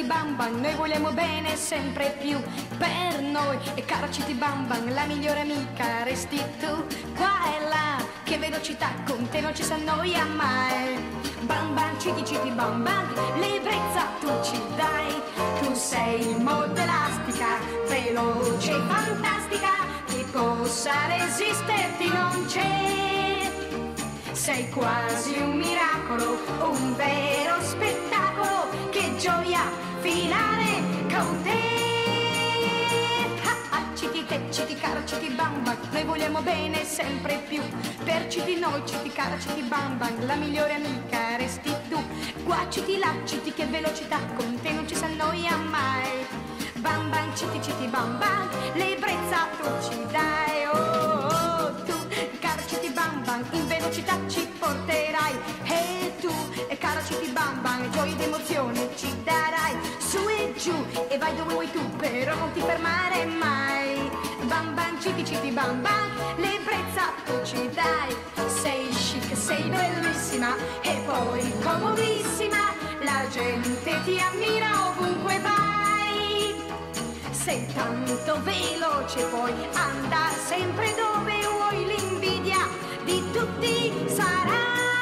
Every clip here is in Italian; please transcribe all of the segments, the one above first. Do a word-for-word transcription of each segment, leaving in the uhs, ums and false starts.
citi bam bam, noi vogliamo bene sempre più per noi. E cara citi bam bam, la migliore amica resti tu. Qua e là, che velocità, con te non ci s'annoia mai. Bam bam, citi citi bam bam, l'ebbrezza tu ci dai. Tu sei molto elastica, veloce e fantastica, chi possa resisterti non c'è. Sei quasi un miracolo, un vero spettacolo, che gioia finale con te. Ah, ah, citi te, citi cara, citi bam bam, noi vogliamo bene sempre più. Per citi noi, citi cara, citi bam bam, la migliore amica resti tu. Qua citi là, citi che velocità, con te non ci s'annoia mai. Bam bam, citi citi bam bam, l'ebbrezza tu ci dai. Oh, oh, tu, cara citi bam bam, in velocità ci porterai. E tu, e cara citi bam bam, gioia ed emozione ci darai. Su e giù, e vai dove vuoi tu, però non ti fermare mai. Bam bam, citi citi bam bam, l'ebbrezza tu ci dai. Sei chic, sei bellissima, e poi comodissima, la gente ti ammira ovunque vai. Sei tanto veloce, puoi andare sempre dove vuoi, l'invidia di tutti sarai.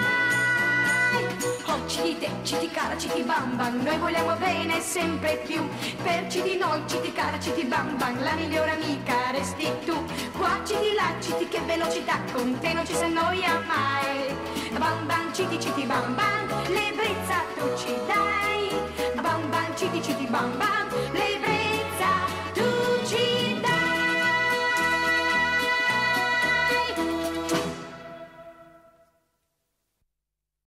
Oh, citi te, citi cara, citi bam bam, noi vogliamo bene sempre più. Per citi noi, citi cara, citi bam bam, la migliore amica resti tu. Qua citi là, citi che velocità, con te non ci s'annoia mai. Bam bam, citi citi bam bam, l'ebbrezza tu ci dai. Bam bam, citi citi bam bam, l'ebbrezza